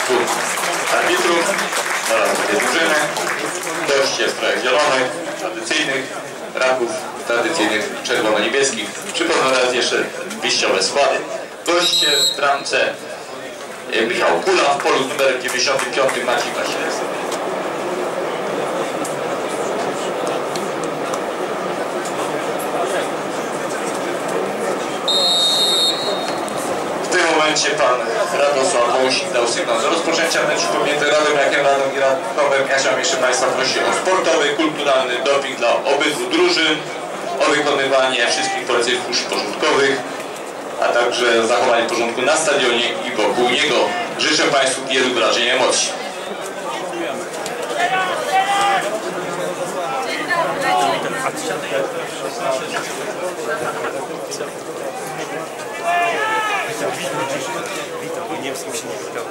dwóch arbitrów oraz dwie drużyny. Goście w strojach zielonych, tradycyjnych, Raków tradycyjnych czerwono-niebieskich. Przypomnę raz jeszcze wyjściowe składy. Goście w bramce Michał Kula, w polu z numerem 95 Maciej Wasilewski. W tym momencie pan Radosław Wąsik dał sygnał do rozpoczęcia meczu pomiędzy Radomiakiem i Rakowem. Ja chciałem jeszcze państwa prosić o sportowy, kulturalny doping dla obydwu drużyn, o wykonywanie wszystkich poleceń służb porządkowych, a także zachowanie porządku na stadionie i wokół niego. Życzę państwu wielu wyrażeń emocji. Niemskim się nie wykał.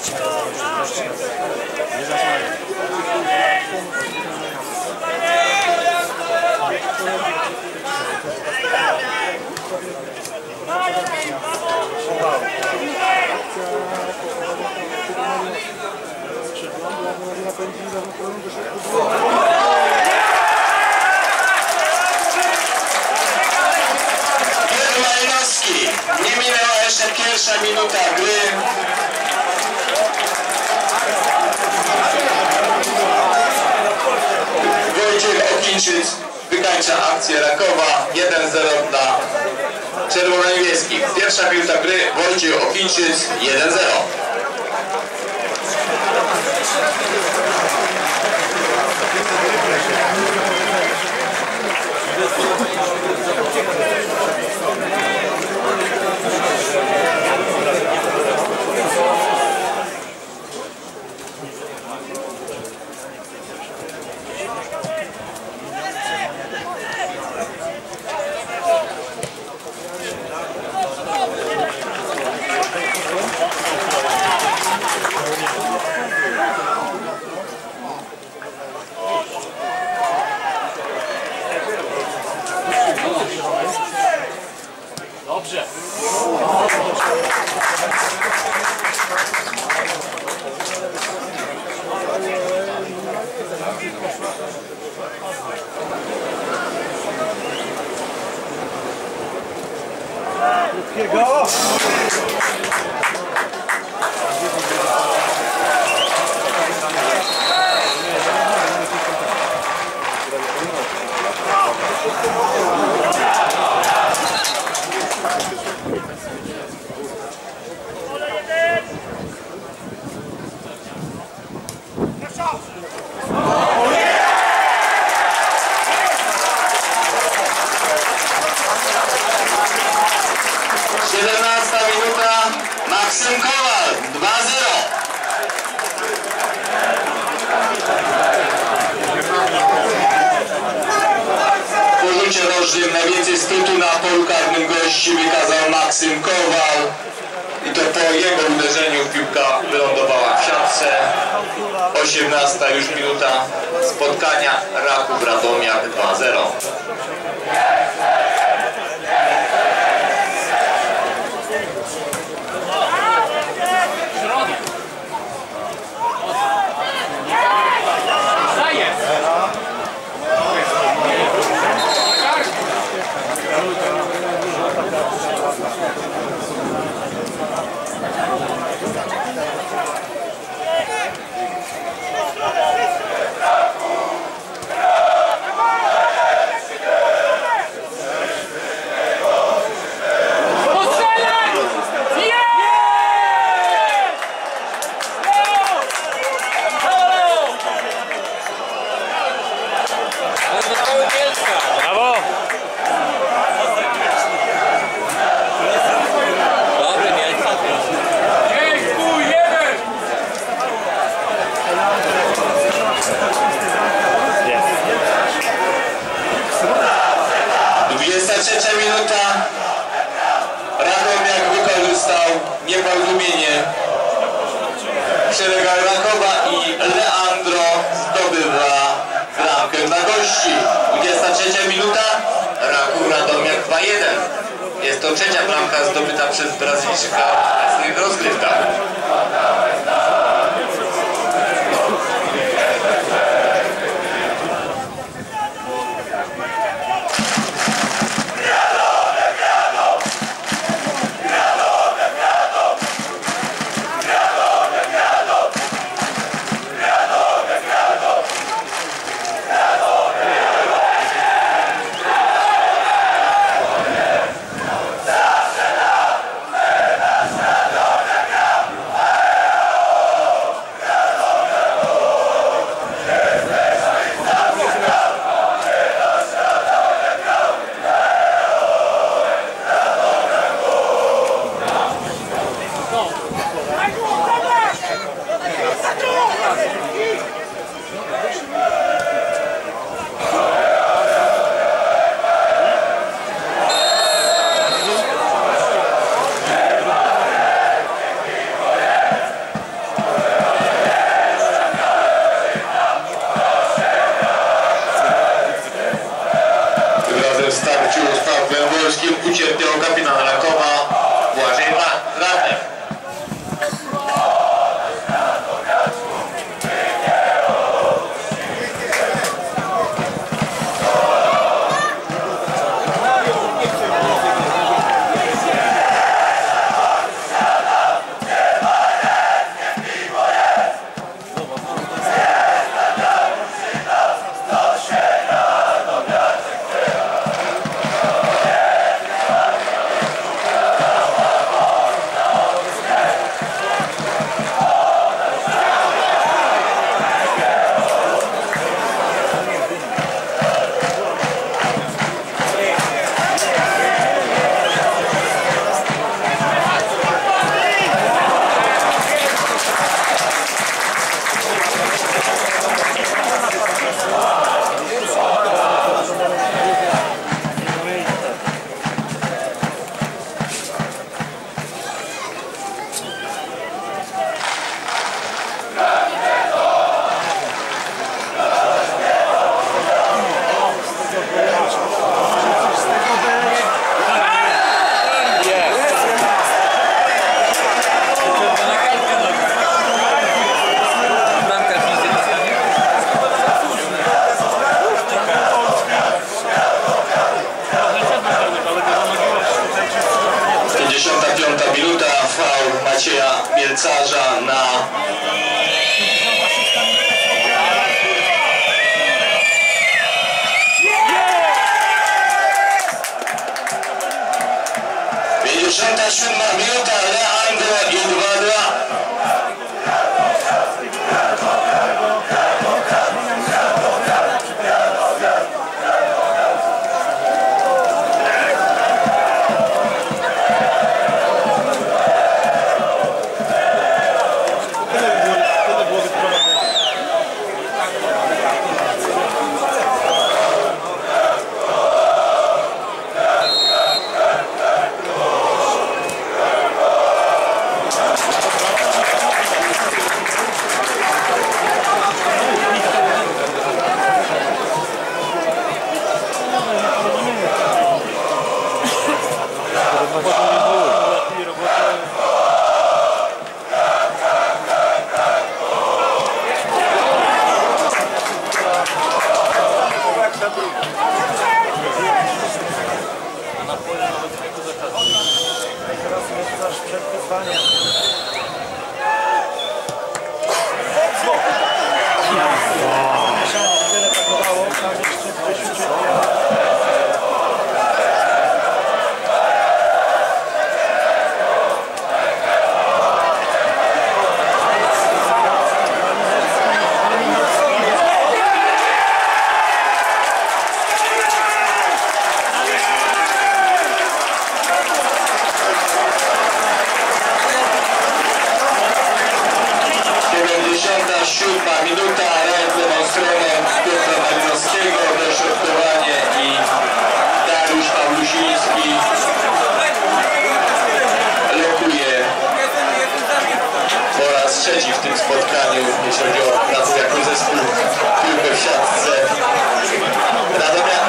Nie minęła jeszcze pierwsza minuta gry. Wojciech Okińczyk wykańcza akcję Rakowa. 1-0 dla czerwono-niebieskich. Pierwsza minuta gry, Wojciech Okińczyk 1-0. Dobrze. Krótkiego. 17 minuta, Maksym Kowal 2-0. Po rzucie rożnym najwięcej skrótu na polu karnym gości wykazał Maksym Kowal i to po jego uderzeniu piłka wylądowała w siatce. 18 już minuta spotkania, Raków Radomiak 2-0. Brawo! Dobry mieć. Dziękujemy! 23 minuta. Radomiak wykorzystał nieporozumienie. Szerega Rakowa i Leandro zdobywa bramkę dla gości. 23 minuta. Raków Radomiak 2-1. Jest to trzecia bramka zdobyta przez Brazylijczyka w obecnych rozgrywkach. Radek. Minuta, faul Macieja Mielcarza na minuta, Leandro i 2-2. Minuta, lewą stroną Piotra Malinowskiego, dośrodkowanie i Dariusz Pawlusiński lokuje po raz trzeci w tym spotkaniu, jeśli chodzi o pracę jako zespół, piłkę w siatce Radomia.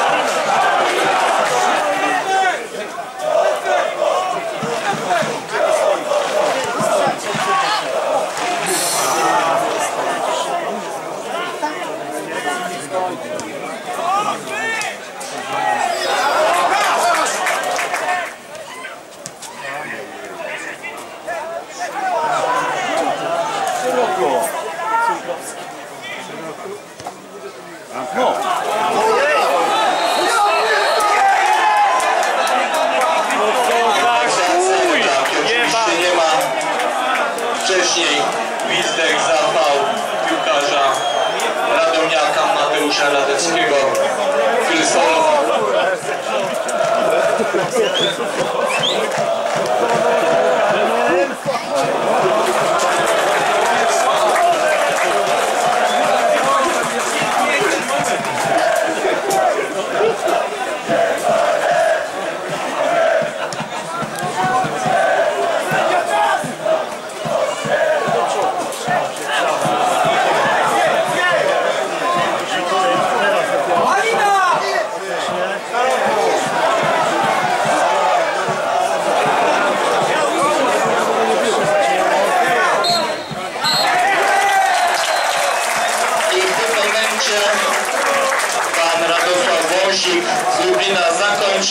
Wcześniej gwizdek, zapał piłkarza radomniaka Mateusza Radeckiego, Krysolowa.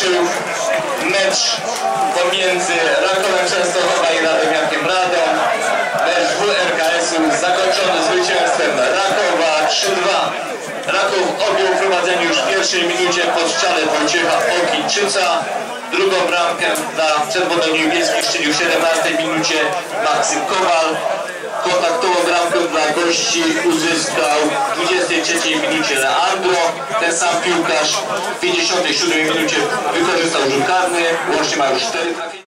zakończył mecz pomiędzy Rakowem Częstochowa i Radomiakiem Radom. Mecz WRKS-u zakończony zwycięstwem Rakowa 3-2. Raków objął prowadzenie już w pierwszej minucie po strzale Wojciecha Okińczyca. Drugą bramkę dla czerwono-niebieskich strzelił w 17 minucie Maksym Kowal. Kontaktową bramkę dla gości uzyskał w 23 minucie Leandro. Ten sam piłkarz w 57 minucie wykorzystał rzut karny. Łącznie ma już 4 trafienia.